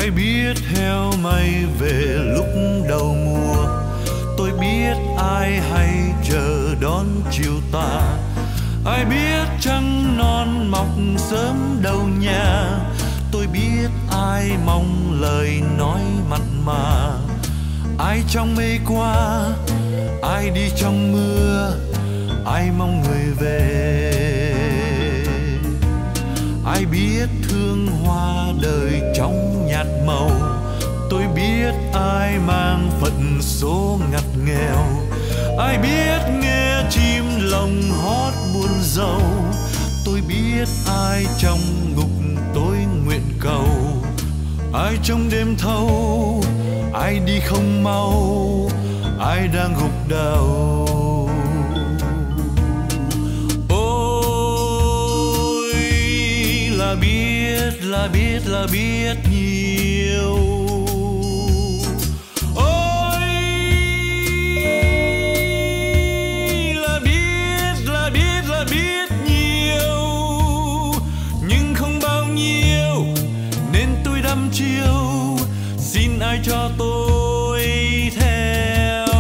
Ai biết heo may về lúc đầu mùa, tôi biết ai hay chờ đón chiều tà. Ai biết trăng non mọc sớm đầu nhà, tôi biết ai mong lời nói mặn mà. Ai trong mây qua, ai đi trong mưa, ai mong người về. Ai biết thương hoa đời trong nhạt màu, tôi biết ai mang phận số ngặt nghèo. Ai biết nghe chim lồng hót buồn rầu, tôi biết ai trong ngục tôi nguyện cầu. Ai trong đêm thâu, ai đi không mau, ai đang gục đầu. Ôi là biết nhiều. Ôi là biết nhiều, nhưng không bao nhiêu nên tôi đăm chiêu. Xin ai cho tôi theo.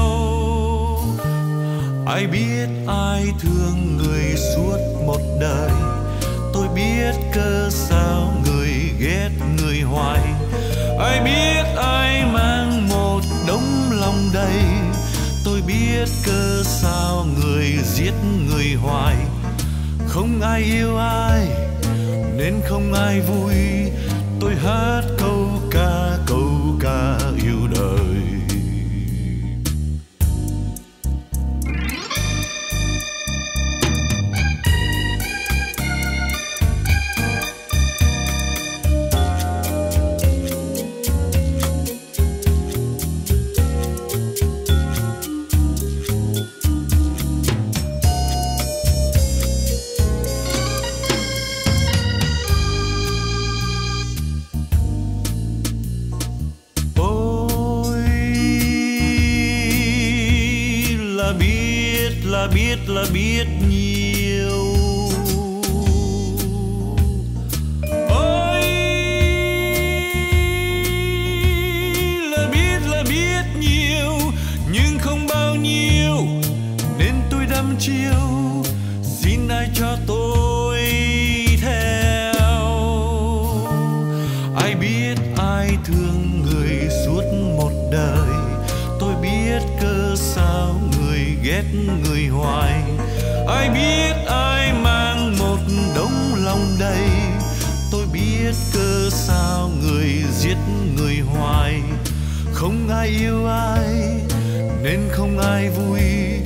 Ai biết ai thương người suốt một đời, tôi biết cớ sao người ghét người hoài. Ai biết ai mang một đống lòng đầy, tôi biết cớ sao người giết người hoài. Không ai yêu ai nên không ai vui, tôi hát câu ca yêu đời. Là biết nhiều. Ôi là biết nhiều, nhưng không bao nhiêu nên tôi đăm chiêu. Xin ai cho tôi theo. Ai biết ai thương người suốt một đời, tôi biết cớ sao người ghét người hoài. Ai biết ai mang một đống lòng đầy, tôi biết cớ sao người giết người hoài. Không ai yêu ai nên không ai vui,